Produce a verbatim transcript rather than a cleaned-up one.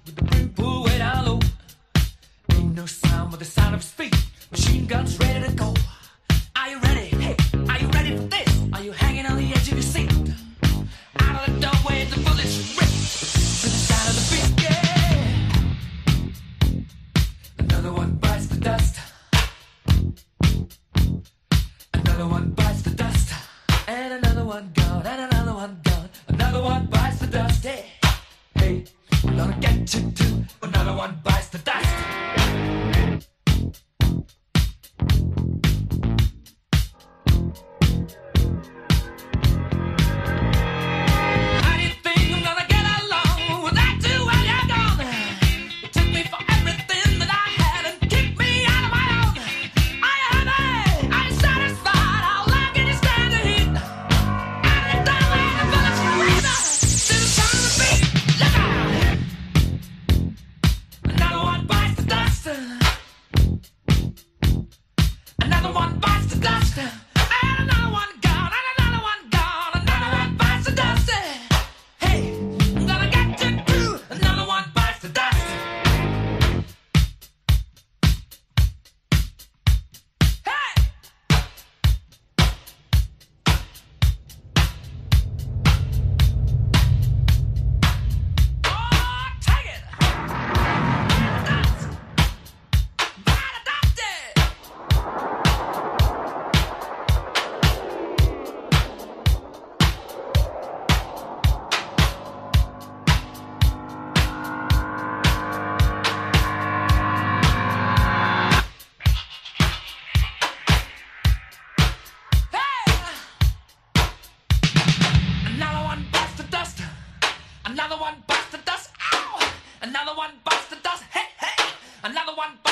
with the brim pulled way down low. Ain't no sound but the sound of his feet. Machine guns ready to go. Are you ready? Hey, are you ready for this? Are you hanging on the edge of your seat? Out of the doorway, the bullets rip to the sound of the beat. Yeah. Another one bites the dust. Another one bites the dust. And another one gone. And another one gone. Another one bites the dust. Hey, hey, I'm gonna get you too. Another one bites the dust. Another one bites the dust, and another one gone, and another one gone, another one bites the dust. Hey, I'm gonna get you too. Another one bites the dust. Hey! Oh, take it! Dust! Bite the dust! Another one bites the dust. Ow! Another one bites the dust. Hey, hey! Another one bites